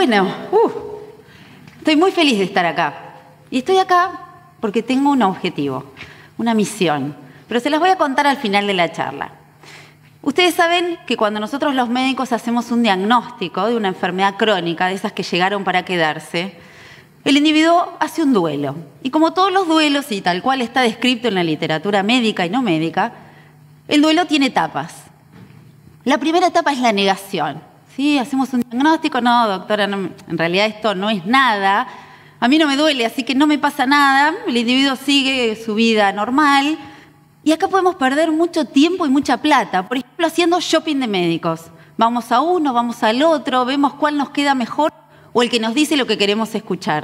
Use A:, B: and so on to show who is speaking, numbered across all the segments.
A: Bueno, estoy muy feliz de estar acá. Y estoy acá porque tengo un objetivo, una misión. Pero se las voy a contar al final de la charla. Ustedes saben que cuando nosotros los médicos hacemos un diagnóstico de una enfermedad crónica, de esas que llegaron para quedarse, el individuo hace un duelo. Y como todos los duelos, y tal cual está descrito en la literatura médica y no médica, el duelo tiene etapas. La primera etapa es la negación. ¿Sí? Hacemos un diagnóstico, no, doctora, no, en realidad esto no es nada, a mí no me duele, así que no me pasa nada, el individuo sigue su vida normal. Y acá podemos perder mucho tiempo y mucha plata, por ejemplo, haciendo shopping de médicos. Vamos a uno, vamos al otro, vemos cuál nos queda mejor o el que nos dice lo que queremos escuchar.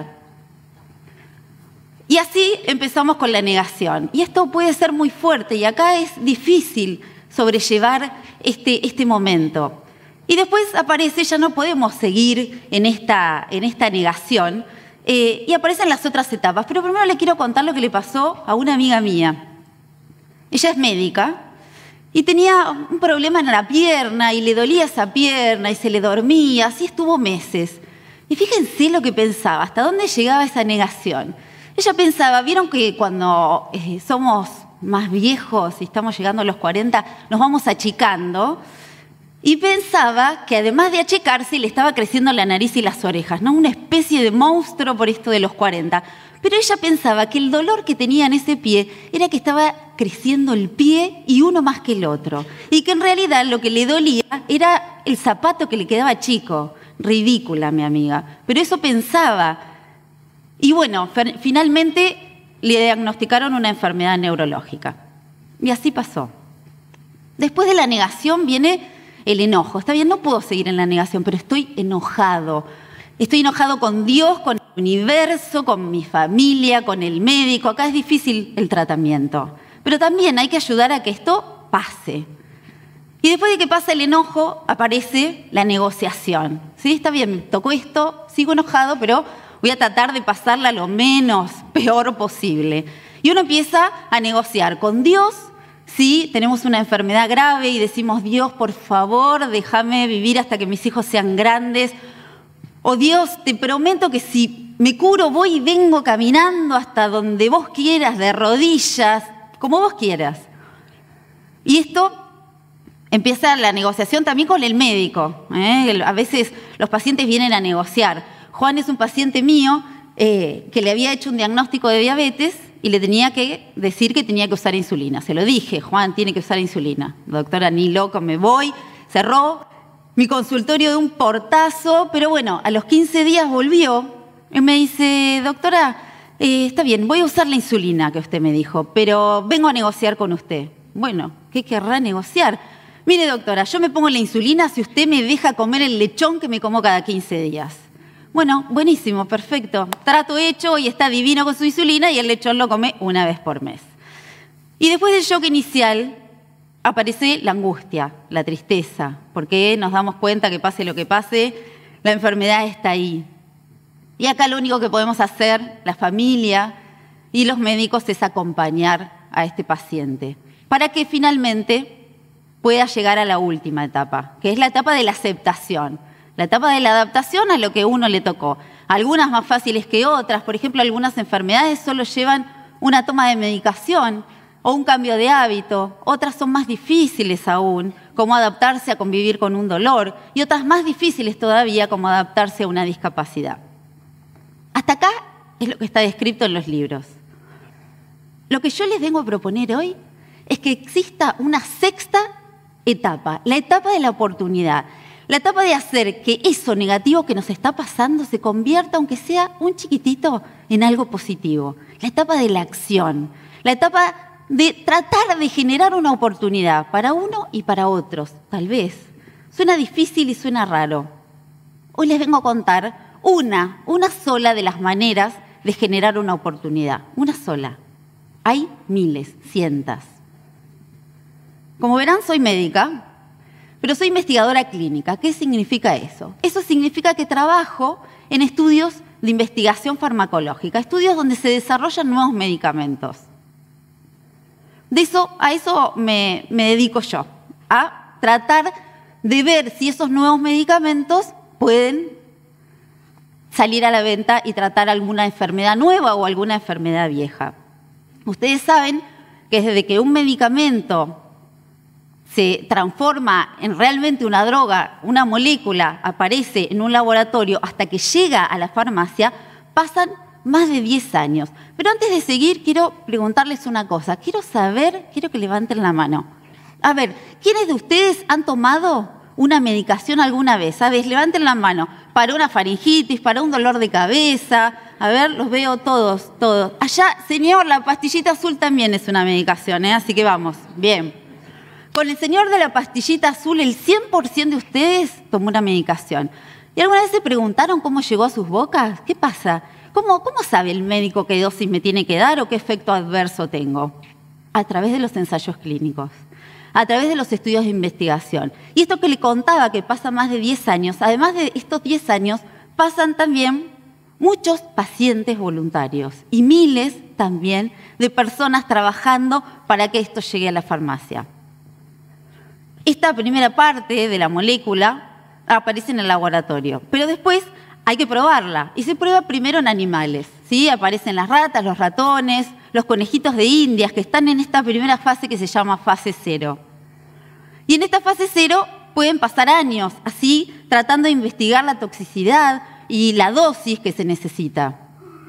A: Y así empezamos con la negación. Y esto puede ser muy fuerte y acá es difícil sobrellevar este momento. Y después aparece, ya no podemos seguir en esta negación, y aparecen las otras etapas. Pero primero le quiero contar lo que le pasó a una amiga mía. Ella es médica y tenía un problema en la pierna y le dolía esa pierna y se le dormía, así estuvo meses. Y fíjense lo que pensaba, hasta dónde llegaba esa negación. Ella pensaba, vieron que cuando somos más viejos y estamos llegando a los 40, nos vamos achicando. Y pensaba que además de achicarse, le estaba creciendo la nariz y las orejas, ¿no? Una especie de monstruo por esto de los 40. Pero ella pensaba que el dolor que tenía en ese pie era que estaba creciendo el pie y uno más que el otro. Y que en realidad lo que le dolía era el zapato que le quedaba chico. Ridícula, mi amiga. Pero eso pensaba. Y bueno, finalmente le diagnosticaron una enfermedad neurológica. Y así pasó. Después de la negación viene el enojo. Está bien, no puedo seguir en la negación, pero estoy enojado. Estoy enojado con Dios, con el universo, con mi familia, con el médico. Acá es difícil el tratamiento. Pero también hay que ayudar a que esto pase. Y después de que pasa el enojo, aparece la negociación. ¿Sí? Está bien, me tocó esto, sigo enojado, pero voy a tratar de pasarla lo menos peor posible. Y uno empieza a negociar con Dios. Si tenemos una enfermedad grave y decimos, Dios, por favor, déjame vivir hasta que mis hijos sean grandes. O Dios, te prometo que si me curo voy y vengo caminando hasta donde vos quieras, de rodillas, como vos quieras. Y esto empieza la negociación también con el médico. A veces los pacientes vienen a negociar. Juan es un paciente mío que le había hecho un diagnóstico de diabetes y le tenía que decir que tenía que usar insulina. Se lo dije, Juan, tiene que usar insulina. Doctora, ni loco me voy. Cerró mi consultorio de un portazo, pero bueno, a los 15 días volvió y me dice, doctora, está bien, voy a usar la insulina que usted me dijo, pero vengo a negociar con usted. Bueno, ¿qué querrá negociar? Mire, doctora, yo me pongo la insulina si usted me deja comer el lechón que me como cada 15 días. Bueno, buenísimo, perfecto. Trato hecho y está divino con su insulina y el lechón lo come una vez por mes. Y después del shock inicial aparece la angustia, la tristeza, porque nos damos cuenta que pase lo que pase, la enfermedad está ahí. Y acá lo único que podemos hacer, la familia y los médicos, es acompañar a este paciente para que finalmente pueda llegar a la última etapa, que es la etapa de la aceptación. La etapa de la adaptación a lo que uno le tocó. Algunas más fáciles que otras. Por ejemplo, algunas enfermedades solo llevan una toma de medicación o un cambio de hábito. Otras son más difíciles aún, como adaptarse a convivir con un dolor. Y otras más difíciles todavía, como adaptarse a una discapacidad. Hasta acá es lo que está descrito en los libros. Lo que yo les vengo a proponer hoy es que exista una sexta etapa, la etapa de la oportunidad. La etapa de hacer que eso negativo que nos está pasando se convierta, aunque sea un chiquitito, en algo positivo. La etapa de la acción. La etapa de tratar de generar una oportunidad para uno y para otros, tal vez. Suena difícil y suena raro. Hoy les vengo a contar una sola de las maneras de generar una oportunidad. Una sola. Hay miles, cientos. Como verán, soy médica. Pero soy investigadora clínica. ¿Qué significa eso? Eso significa que trabajo en estudios de investigación farmacológica, estudios donde se desarrollan nuevos medicamentos. A eso me dedico yo, a tratar de ver si esos nuevos medicamentos pueden salir a la venta y tratar alguna enfermedad nueva o alguna enfermedad vieja. Ustedes saben que desde que un medicamento se transforma en realmente una droga, una molécula aparece en un laboratorio hasta que llega a la farmacia, pasan más de 10 años. Pero antes de seguir, quiero preguntarles una cosa. Quiero que levanten la mano. A ver, ¿quiénes de ustedes han tomado una medicación alguna vez? A ver, levanten la mano. Para una faringitis, para un dolor de cabeza. A ver, los veo todos. Allá, señor, la pastillita azul también es una medicación, ¿eh? Así que vamos, bien. Con el señor de la pastillita azul, el 100% de ustedes tomó una medicación. ¿Y alguna vez se preguntaron cómo llegó a sus bocas? ¿Qué pasa? ¿Cómo sabe el médico qué dosis me tiene que dar o qué efecto adverso tengo? A través de los ensayos clínicos, a través de los estudios de investigación. Y esto que le contaba, que pasa más de 10 años, además de estos 10 años, pasan también muchos pacientes voluntarios y miles también de personas trabajando para que esto llegue a la farmacia. Esta primera parte de la molécula aparece en el laboratorio, pero después hay que probarla y se prueba primero en animales, ¿sí? Aparecen las ratas, los ratones, los conejitos de Indias que están en esta primera fase que se llama fase 0. Y en esta fase 0 pueden pasar años así tratando de investigar la toxicidad y la dosis que se necesita.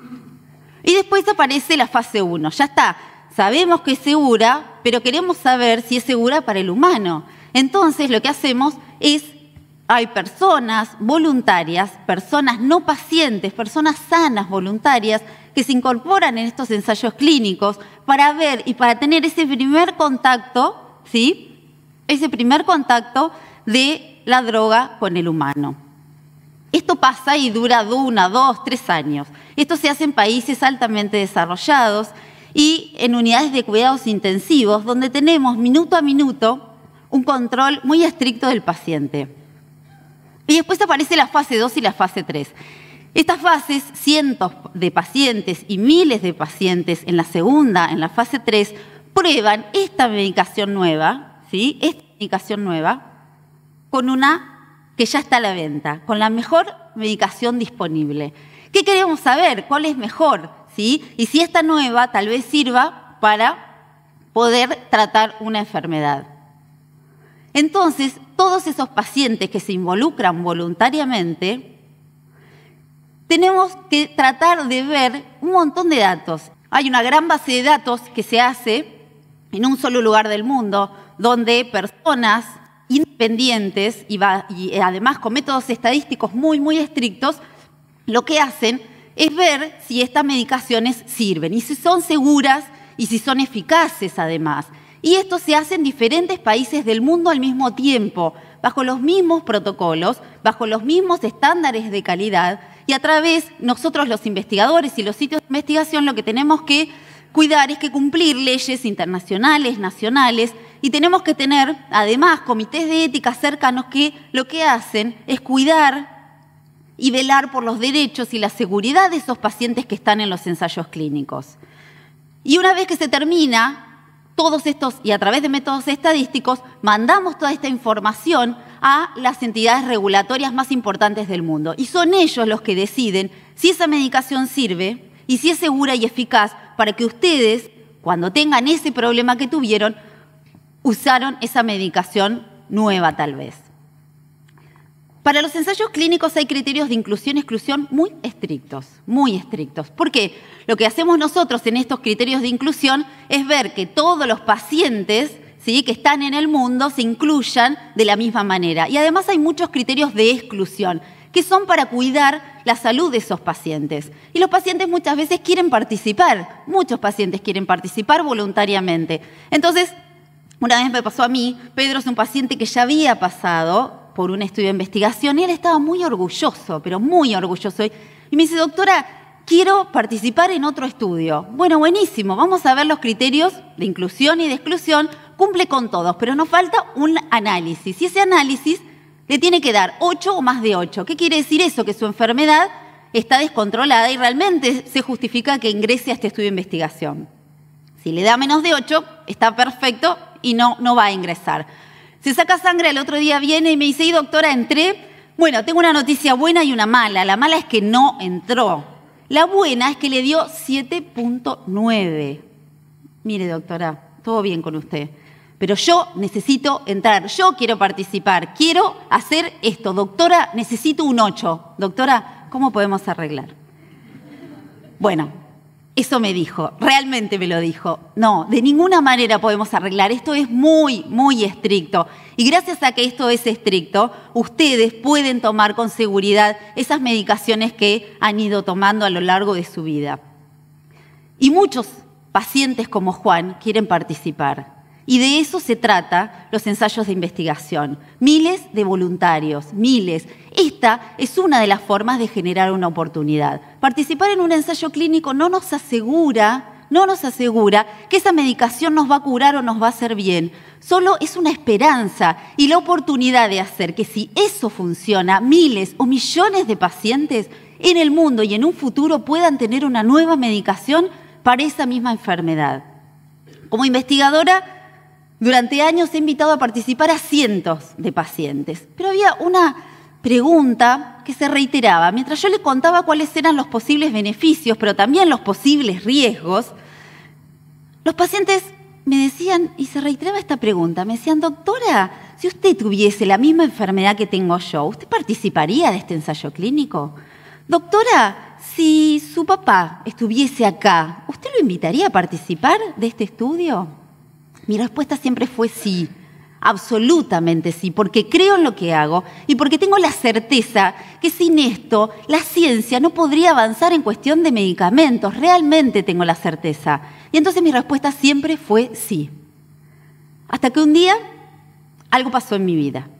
A: Y después aparece la fase 1. Ya está, sabemos que es segura, pero queremos saber si es segura para el humano. Entonces lo que hacemos es, hay personas voluntarias, personas no pacientes, personas sanas voluntarias que se incorporan en estos ensayos clínicos para ver y para tener ese primer contacto, ¿sí? Ese primer contacto de la droga con el humano. Esto pasa y dura 1, 2, 3 años. Esto se hace en países altamente desarrollados y en unidades de cuidados intensivos donde tenemos minuto a minuto un control muy estricto del paciente. Y después aparece la fase 2 y la fase 3. Estas fases, cientos de pacientes y miles de pacientes en la segunda, en la fase 3, prueban esta medicación nueva, ¿sí? Esta medicación nueva con una que ya está a la venta, con la mejor medicación disponible. ¿Qué queremos saber? ¿Cuál es mejor? ¿Sí? Y si esta nueva tal vez sirva para poder tratar una enfermedad. Entonces, todos esos pacientes que se involucran voluntariamente, tenemos que tratar de ver un montón de datos. Hay una gran base de datos que se hace en un solo lugar del mundo, donde personas independientes y además con métodos estadísticos muy, muy estrictos, lo que hacen es ver si estas medicaciones sirven y si son seguras y si son eficaces además. Y esto se hace en diferentes países del mundo al mismo tiempo, bajo los mismos protocolos, bajo los mismos estándares de calidad y a través, nosotros los investigadores y los sitios de investigación lo que tenemos que cuidar es que cumplir leyes internacionales, nacionales y tenemos que tener además comités de ética cercanos que lo que hacen es cuidar y velar por los derechos y la seguridad de esos pacientes que están en los ensayos clínicos. Y una vez que se termina todos estos, y a través de métodos estadísticos, mandamos toda esta información a las entidades regulatorias más importantes del mundo. Y son ellos los que deciden si esa medicación sirve y si es segura y eficaz para que ustedes, cuando tengan ese problema que tuvieron, usaron esa medicación nueva tal vez. Para los ensayos clínicos hay criterios de inclusión y exclusión muy estrictos, muy estrictos. ¿Por qué? Lo que hacemos nosotros en estos criterios de inclusión es ver que todos los pacientes, ¿sí?, que están en el mundo se incluyan de la misma manera. Y además hay muchos criterios de exclusión, que son para cuidar la salud de esos pacientes. Y los pacientes muchas veces quieren participar, muchos pacientes quieren participar voluntariamente. Entonces, una vez me pasó a mí, Pedro es un paciente que ya había pasado por un estudio de investigación y él estaba muy orgulloso, pero muy orgulloso. Y me dice, doctora, quiero participar en otro estudio. Bueno, buenísimo, vamos a ver los criterios de inclusión y de exclusión, cumple con todos, pero nos falta un análisis. Y ese análisis le tiene que dar 8 o más de 8. ¿Qué quiere decir eso? Que su enfermedad está descontrolada y realmente se justifica que ingrese a este estudio de investigación. Si le da menos de 8, está perfecto y no va a ingresar. Se saca sangre, el otro día viene y me dice, doctora, entré Bueno, tengo una noticia buena y una mala. La mala es que no entró. La buena es que le dio 7.9. Mire, doctora, todo bien con usted. Pero yo necesito entrar, yo quiero participar, quiero hacer esto. Doctora, necesito un 8. Doctora, ¿cómo podemos arreglar? Bueno, eso me dijo, realmente me lo dijo. No, de ninguna manera podemos arreglar. Esto es muy, muy estricto. Y gracias a que esto es estricto, ustedes pueden tomar con seguridad esas medicaciones que han ido tomando a lo largo de su vida. Y muchos pacientes como Juan quieren participar. Y de eso se trata los ensayos de investigación. Miles de voluntarios, miles. Esta es una de las formas de generar una oportunidad. Participar en un ensayo clínico no nos asegura que esa medicación nos va a curar o nos va a hacer bien. Solo es una esperanza y la oportunidad de hacer que si eso funciona, miles o millones de pacientes en el mundo y en un futuro puedan tener una nueva medicación para esa misma enfermedad. Como investigadora, durante años he invitado a participar a cientos de pacientes, pero había una pregunta que se reiteraba. Mientras yo le contaba cuáles eran los posibles beneficios, pero también los posibles riesgos, los pacientes me decían, y se reiteraba esta pregunta, me decían, doctora, si usted tuviese la misma enfermedad que tengo yo, ¿usted participaría de este ensayo clínico? Doctora, si su papá estuviese acá, ¿usted lo invitaría a participar de este estudio? Mi respuesta siempre fue sí, absolutamente sí, porque creo en lo que hago y porque tengo la certeza que sin esto la ciencia no podría avanzar en cuestión de medicamentos. Realmente tengo la certeza. Y entonces mi respuesta siempre fue sí. Hasta que un día algo pasó en mi vida.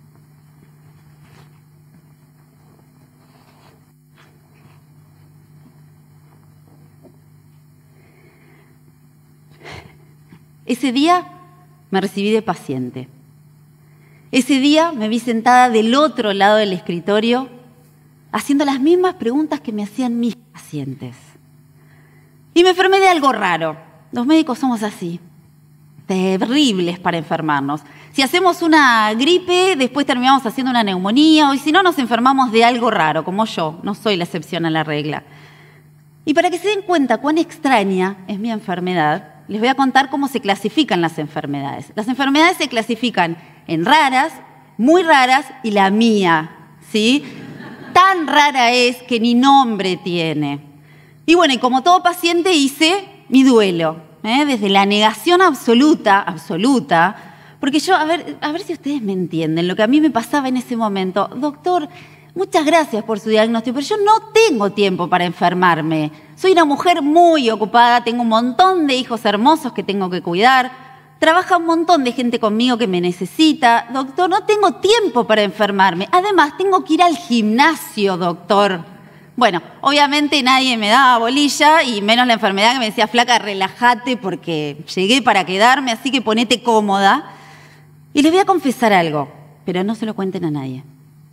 A: Ese día me recibí de paciente. Ese día me vi sentada del otro lado del escritorio haciendo las mismas preguntas que me hacían mis pacientes. Y me enfermé de algo raro. Los médicos somos así, terribles para enfermarnos. Si hacemos una gripe, después terminamos haciendo una neumonía, y si no, nos enfermamos de algo raro, como yo. No soy la excepción a la regla. Y para que se den cuenta cuán extraña es mi enfermedad, les voy a contar cómo se clasifican las enfermedades. Las enfermedades se clasifican en raras, muy raras y la mía, ¿sí? Tan rara es que ni nombre tiene. Y bueno, y como todo paciente hice mi duelo, desde la negación absoluta, porque yo, a ver si ustedes me entienden, lo que a mí me pasaba en ese momento. Doctor, muchas gracias por su diagnóstico, pero yo no tengo tiempo para enfermarme. Soy una mujer muy ocupada, tengo un montón de hijos hermosos que tengo que cuidar, trabaja un montón de gente conmigo que me necesita. Doctor, no tengo tiempo para enfermarme. Además, tengo que ir al gimnasio, doctor. Bueno, obviamente nadie me daba bolilla y menos la enfermedad que me decía, flaca, relájate porque llegué para quedarme, así que ponete cómoda. Y les voy a confesar algo, pero no se lo cuenten a nadie.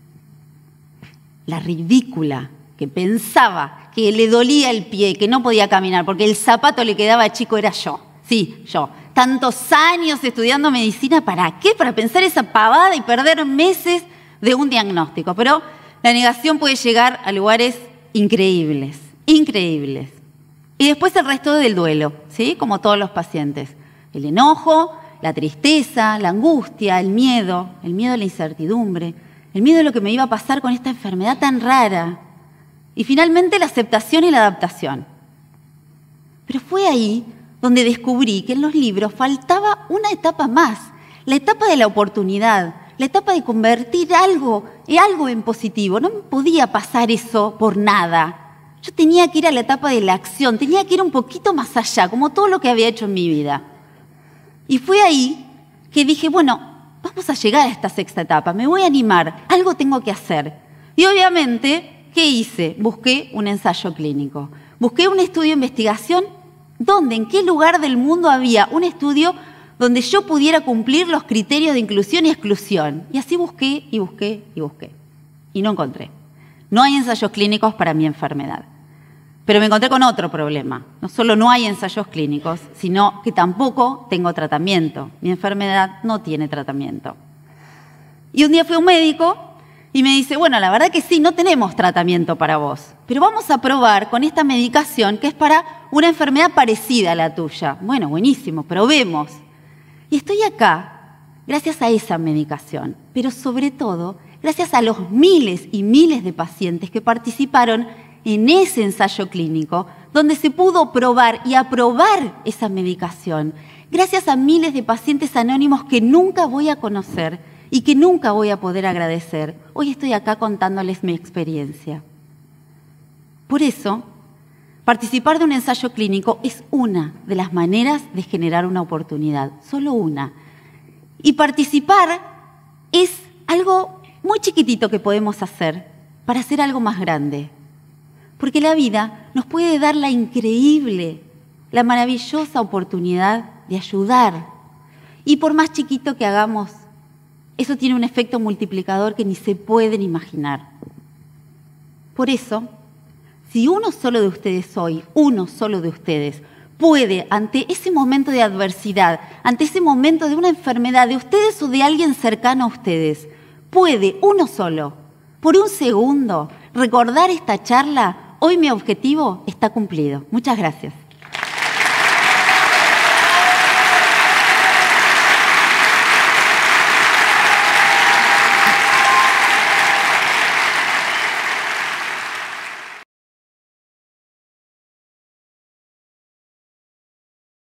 A: La ridícula que pensaba que le dolía el pie, que no podía caminar porque el zapato le quedaba chico era yo. Sí, yo. Tantos años estudiando medicina, ¿para qué? Para pensar esa pavada y perder meses de un diagnóstico. Pero la negación puede llegar a lugares increíbles, increíbles. Y después el resto del duelo, ¿sí? Como todos los pacientes. El enojo, la tristeza, la angustia, el miedo a la incertidumbre, el miedo a lo que me iba a pasar con esta enfermedad tan rara. Y finalmente la aceptación y la adaptación. Pero fue ahí donde descubrí que en los libros faltaba una etapa más, la etapa de la oportunidad, la etapa de convertir algo en positivo. No me podía pasar eso por nada. Yo tenía que ir a la etapa de la acción, tenía que ir un poquito más allá, como todo lo que había hecho en mi vida. Y fue ahí que dije, bueno, vamos a llegar a esta sexta etapa, me voy a animar, algo tengo que hacer. Y obviamente, ¿qué hice? Busqué un ensayo clínico, busqué un estudio de investigación. ¿Dónde? ¿En qué lugar del mundo había un estudio donde yo pudiera cumplir los criterios de inclusión y exclusión? Y así busqué y busqué y busqué. Y no encontré. No hay ensayos clínicos para mi enfermedad. Pero me encontré con otro problema. No solo no hay ensayos clínicos, sino que tampoco tengo tratamiento. Mi enfermedad no tiene tratamiento. Y un día fui a un médico y me dice, bueno, la verdad que sí, no tenemos tratamiento para vos, pero vamos a probar con esta medicación que es para una enfermedad parecida a la tuya. Bueno, buenísimo, probemos. Y estoy acá gracias a esa medicación, pero sobre todo gracias a los miles y miles de pacientes que participaron en ese ensayo clínico, donde se pudo probar y aprobar esa medicación. Gracias a miles de pacientes anónimos que nunca voy a conocer y que nunca voy a poder agradecer. Hoy estoy acá contándoles mi experiencia. Por eso, participar de un ensayo clínico es una de las maneras de generar una oportunidad, solo una. Y participar es algo muy chiquitito que podemos hacer para hacer algo más grande. Porque la vida nos puede dar la increíble, la maravillosa oportunidad de ayudar. Y por más chiquito que hagamos, eso tiene un efecto multiplicador que ni se pueden imaginar. Por eso, si uno solo de ustedes hoy, uno solo de ustedes, puede, ante ese momento de adversidad, ante ese momento de una enfermedad de ustedes o de alguien cercano a ustedes, puede uno solo, por un segundo, recordar esta charla, hoy mi objetivo está cumplido. Muchas gracias.